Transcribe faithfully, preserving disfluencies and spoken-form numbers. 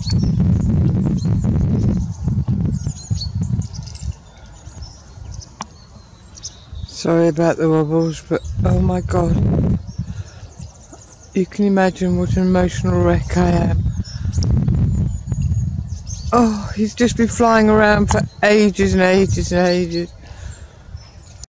Sorry about the wobbles, but oh my god, you can imagine what an emotional wreck I am. Oh, he's just been flying around for ages and ages and ages.